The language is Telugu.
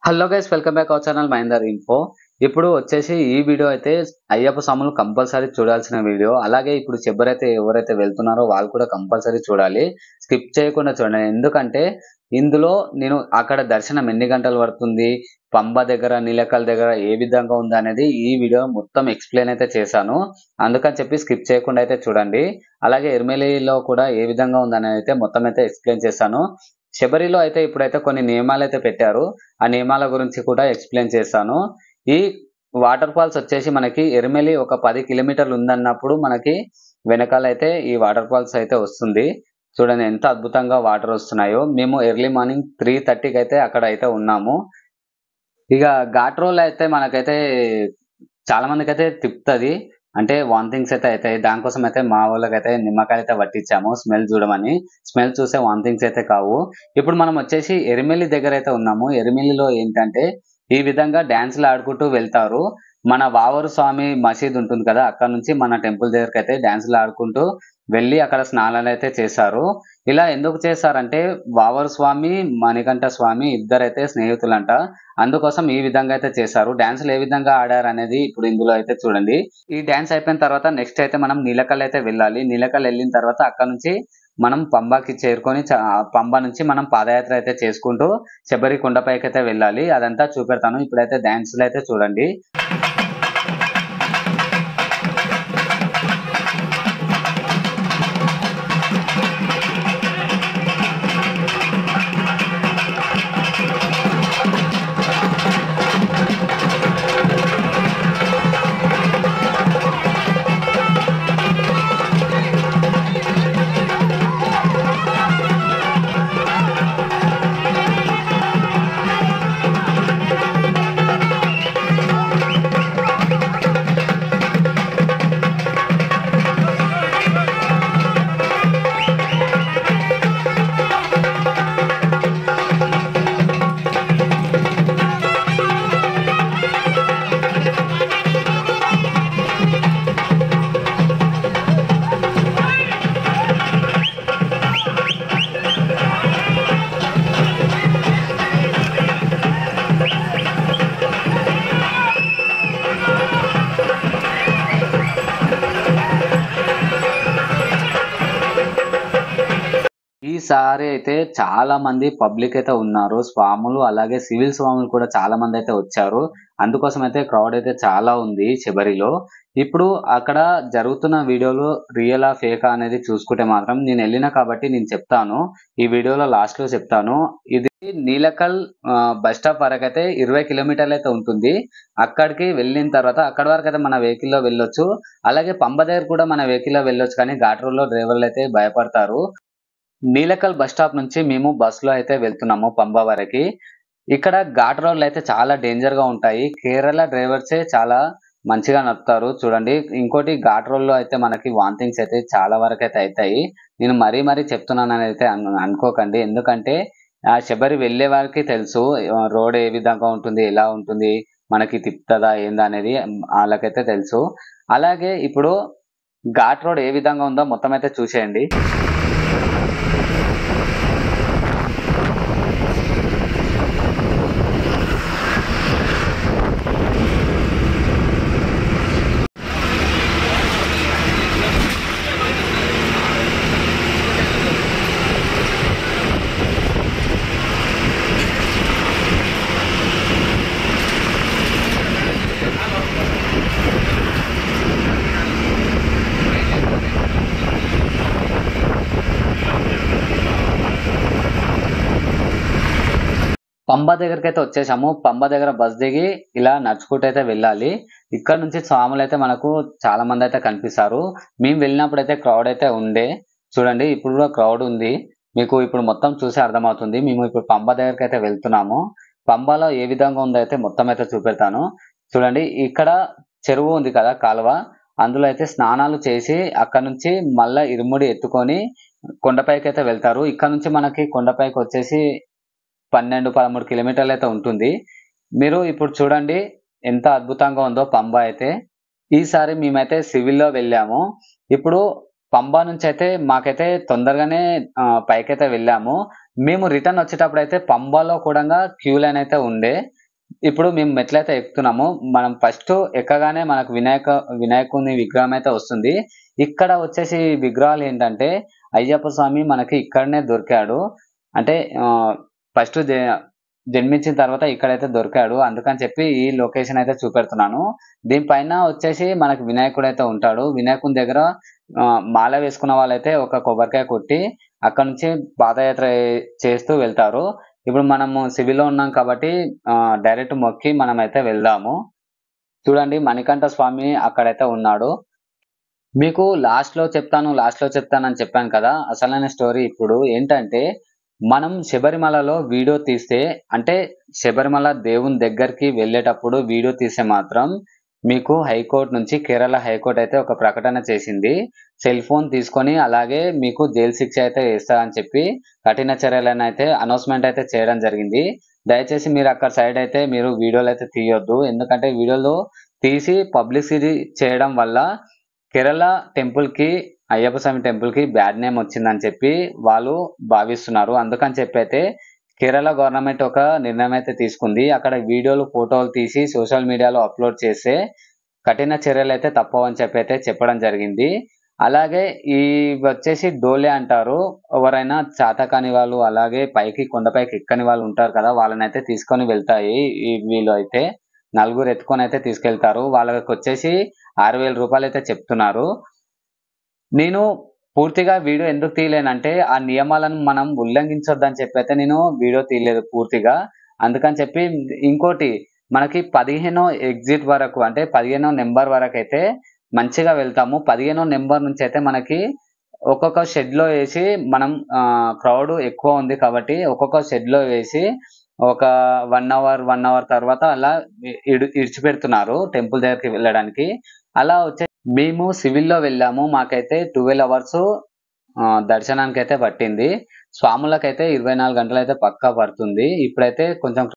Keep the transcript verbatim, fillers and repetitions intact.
Hello guys, welcome back our channel Mahender info. ఇప్పుడు వచ్చేసి ఈ వీడియో అయితే అయ్యప్ప స్వాములు కంపల్సరీ చూడాల్సిన వీడియో. అలాగే ఇప్పుడు చివరైతే ఎవరైతే వెళ్తున్నారో వాళ్ళు కూడా కంపల్సరీ చూడాలి, స్కిప్ చేయకుండా చూడండి. ఎందుకంటే ఇందులో నేను అక్కడ దర్శనం ఎన్ని గంటలు పడుతుంది, పంబ దగ్గర నీలకల్ దగ్గర ఏ విధంగా ఉంది అనేది ఈ వీడియో మొత్తం ఎక్స్ప్లెయిన్ అయితే చేశాను. అందుకని చెప్పి స్కిప్ చేయకుండా అయితే చూడండి. అలాగే ఎర్మెలిలో కూడా ఏ విధంగా ఉందనేది అయితే మొత్తం అయితే ఎక్స్ప్లెయిన్ చేశాను. శబరిలో అయితే ఇప్పుడైతే కొన్ని నియమాలు అయితే పెట్టారు, ఆ నియమాల గురించి కూడా ఎక్స్ప్లెయిన్ చేస్తాను. ఈ వాటర్ ఫాల్స్ వచ్చేసి మనకి ఎర్మెలి ఒక పది కిలోమీటర్లు ఉందన్నప్పుడు మనకి వెనకాల అయితే ఈ వాటర్ ఫాల్స్ అయితే వస్తుంది. చూడండి ఎంత అద్భుతంగా వాటర్ వస్తున్నాయో. మేము ఎర్లీ మార్నింగ్ త్రీ థర్టీకి అయితే అక్కడ అయితే ఉన్నాము. ఇక ఘాట్ రోల్ అయితే మనకైతే చాలా మందికి అయితే తిప్పుతుంది, అంటే వామిటింగ్స్ అయితే అవుతాయి. దానికోసం అయితే మా వాళ్ళకి అయితే నిమ్మకాయలు అయితే పట్టించాము స్మెల్ చూడమని. స్మెల్ చూసే వామిటింగ్స్ అయితే కావు. ఇప్పుడు మనం వచ్చేసి ఎరిమెల్లి దగ్గర అయితే ఉన్నాము. ఎరిమెల్లిలో ఏంటంటే ఈ విధంగా డాన్సులు ఆడుకుంటూ వెళ్తారు. మన వావరు స్వామి మసీద్ ఉంటుంది కదా, అక్కడ నుంచి మన టెంపుల్ దగ్గరికి అయితే డాన్సులు ఆడుకుంటూ వెళ్ళి అక్కడ స్నానాలు అయితే చేశారు. ఇలా ఎందుకు చేశారంటే వావరు స్వామి మణికంఠ స్వామి ఇద్దరైతే స్నేహితులంట, అందుకోసం ఈ విధంగా అయితే చేశారు. డాన్సులు ఏ విధంగా ఆడారు అనేది ఇప్పుడు ఇందులో అయితే చూడండి. ఈ డాన్స్ అయిపోయిన తర్వాత నెక్స్ట్ అయితే మనం నీలకల్ అయితే వెళ్ళాలి. నీలకల్ వెళ్ళిన తర్వాత అక్కడ నుంచి మనం పంబాకి చేరుకొని పంబ నుంచి మనం పాదయాత్ర అయితే చేసుకుంటూ శబరి కొండపైకి అయితే వెళ్ళాలి. అదంతా చూపెడతాను. ఇప్పుడైతే డాన్సులు అయితే చూడండి. ఈసారి అయితే చాలా మంది పబ్లిక్ అయితే ఉన్నారు, స్వాములు అలాగే సివిల్ స్వాములు కూడా చాలా మంది అయితే వచ్చారు. అందుకోసం అయితే క్రౌడ్ అయితే చాలా ఉంది శబరిలో. ఇప్పుడు అక్కడ జరుగుతున్న వీడియోలు రియలా ఫేకా అనేది చూసుకుంటే మాత్రం నేను వెళ్ళిన కాబట్టి నేను చెప్తాను, ఈ వీడియోలో లాస్ట్ లో చెప్తాను. ఇది నీలకల్ బస్ స్టాప్ వరకు అయితే ఇరవై కిలోమీటర్లు అయితే ఉంటుంది. అక్కడికి వెళ్ళిన తర్వాత అక్కడ వరకు అయితే మన వెహికల్ లో వెళ్ళొచ్చు. అలాగే పంబ దగ్గర కూడా మన వెహికల్ లో వెళ్ళొచ్చు, కానీ ఘాట్ రోడ్ లో డ్రైవర్లు అయితే భయపడతారు. నీలకల్ బస్ స్టాప్ నుంచి మేము బస్ లో అయితే వెళ్తున్నాము పంబ వరకు. ఇక్కడ ఘాట్ రోడ్లు అయితే చాలా డేంజర్ గా ఉంటాయి. కేరళ డ్రైవర్సే చాలా మంచిగా నడుపుతారు చూడండి. ఇంకోటి ఘాట్ రోడ్ లో అయితే మనకి వాంతింగ్స్ అయితే చాలా వరకు అయితే అవుతాయి. నేను మరీ మరీ చెప్తున్నానని అయితే అనుకోకండి, ఎందుకంటే ఆ శబరి వెళ్ళే వారికి తెలుసు రోడ్ ఏ విధంగా ఉంటుంది, ఎలా ఉంటుంది, మనకి తిప్పుతుందా ఏందా అనేది వాళ్ళకైతే తెలుసు. అలాగే ఇప్పుడు ఘాట్ రోడ్ ఏ విధంగా ఉందో మొత్తం అయితే చూసేయండి. పంబ దగ్గరికి అయితే వచ్చేసాము. పంబ దగ్గర బస్ దిగి ఇలా నడుచుకుంటూ అయితే వెళ్ళాలి. ఇక్కడ నుంచి స్వాములు అయితే మనకు చాలా మంది అయితే కనిపిస్తారు. మేము వెళ్ళినప్పుడు అయితే క్రౌడ్ అయితే ఉండే, చూడండి ఇప్పుడు కూడా క్రౌడ్ ఉంది. మీకు ఇప్పుడు మొత్తం చూసి అర్థమవుతుంది. మేము ఇప్పుడు పంబ దగ్గరికి అయితే వెళ్తున్నాము. పంబలో ఏ విధంగా ఉందో అయితే మొత్తం అయితే చూపెడతాను. చూడండి ఇక్కడ చెరువు ఉంది కదా, కాలువ, అందులో అయితే స్నానాలు చేసి అక్కడ నుంచి మళ్ళా ఇరుముడి ఎత్తుకొని కొండపైకి అయితే వెళ్తారు. ఇక్కడ నుంచి మనకి కొండపైకి వచ్చేసి పన్నెండు పదమూడు కిలోమీటర్లు అయితే ఉంటుంది. మీరు ఇప్పుడు చూడండి ఎంత అద్భుతంగా ఉందో పంబ అయితే. ఈసారి మేమైతే సివిల్లో వెళ్ళాము. ఇప్పుడు పంబా నుంచి అయితే మాకైతే తొందరగానే పైకైతే వెళ్ళాము. మేము రిటర్న్ వచ్చేటప్పుడు అయితే పంబాలో కూడా క్యూ లైన్ అయితే ఉండే. ఇప్పుడు మేము మెట్లయితే ఎక్కుతున్నాము. మనం ఫస్ట్ ఎక్కగానే మనకు వినాయక వినాయకుని విగ్రహం అయితే వస్తుంది. ఇక్కడ వచ్చేసి విగ్రహాలు ఏంటంటే అయ్యప్ప స్వామి మనకి ఇక్కడనే దొరికాడు. అంటే ఫస్ట్ జన్మించిన తర్వాత ఇక్కడైతే దొరికాడు. అందుకని చెప్పి ఈ లొకేషన్ అయితే చూపెడుతున్నాను. దీనిపైన వచ్చేసి మనకి వినాయకుడు అయితే ఉంటాడు. వినాయకుని దగ్గర మాల వేసుకున్న వాళ్ళైతే ఒక కొబ్బరికాయ కొట్టి అక్కడ నుంచి పాదయాత్ర చేస్తూ వెళ్తారు. ఇప్పుడు మనము సివిల్లో ఉన్నాం కాబట్టి డైరెక్ట్ మొక్కి మనమైతే వెళ్దాము. చూడండి మణికంఠ స్వామి అక్కడైతే ఉన్నాడు. మీకు లాస్ట్ లో చెప్తాను లాస్ట్ లో చెప్తానని చెప్పాను కదా. అసలైన స్టోరీ ఇప్పుడు ఏంటంటే మనం శబరిమలలో వీడియో తీస్తే అంటే శబరిమల దేవుని దగ్గరికి వెళ్ళేటప్పుడు వీడియో తీస్తే మాత్రం మీకు హైకోర్టు నుంచి కేరళ హైకోర్టు అయితే ఒక ప్రకటన చేసింది. సెల్ ఫోన్ తీసుకొని అలాగే మీకు జైలు శిక్ష అయితే వేస్తారని చెప్పి కఠిన చర్యలను అయితే అనౌన్స్మెంట్ అయితే చేయడం జరిగింది. దయచేసి మీరు అక్కడ సైడ్ అయితే మీరు వీడియోలు అయితే తీయొద్దు. ఎందుకంటే వీడియోలు తీసి పబ్లిసిటీ చేయడం వల్ల కేరళ టెంపుల్ కి అయ్యప్ప స్వామి టెంపుల్ కి బ్యాడ్ నేమ్ వచ్చిందని చెప్పి వాళ్ళు భావిస్తున్నారు. అందుకని చెప్పి అయితే కేరళ గవర్నమెంట్ ఒక నిర్ణయం అయితే తీసుకుంది. అక్కడ వీడియోలు ఫోటోలు తీసి సోషల్ మీడియాలో అప్లోడ్ చేస్తే కఠిన చర్యలు అయితే తప్పవని చెప్పి అయితే చెప్పడం జరిగింది. అలాగే ఈ వచ్చేసి డోలే అంటారు. ఎవరైనా చాతకాని వాళ్ళు అలాగే పైకి కొండపైకి ఎక్కని వాళ్ళు ఉంటారు కదా, వాళ్ళని అయితే తీసుకొని వెళ్తాయి. ఈ వీళ్ళు అయితే నలుగురు ఎత్తుకొని అయితే తీసుకెళ్తారు. వాళ్ళకి వచ్చేసి ఆరు వేల రూపాయలు అయితే చెప్తున్నారు. నేను పూర్తిగా వీడియో ఎందుకు తీయలేనంటే ఆ నియమాలను మనం ఉల్లంఘించొద్దని చెప్పి అయితే నేను వీడియో తీయలేదు పూర్తిగా. అందుకని చెప్పి ఇంకోటి మనకి పదిహేనో ఎగ్జిట్ వరకు అంటే పదిహేనో నెంబర్ వరకు అయితే మంచిగా వెళ్తాము. పదిహేనో నెంబర్ నుంచి అయితే మనకి ఒక్కొక్క షెడ్ లో వేసి మనం క్రౌడ్ ఎక్కువ ఉంది కాబట్టి ఒక్కొక్క షెడ్ లో వేసి ఒక వన్ అవర్ వన్ అవర్ తర్వాత అలా ఇడి ఇడిచిపెడుతున్నారు టెంపుల్ దగ్గరికి వెళ్ళడానికి. అలా వచ్చే మేము సివిల్లో వెళ్ళాము. మాకైతే ట్వెల్వ్ అవర్స్ దర్శనానికి అయితే పట్టింది. స్వాములకైతే ఇరవై నాలుగు గంటలు అయితే పక్కా పడుతుంది. ఇప్పుడైతే కొంచెం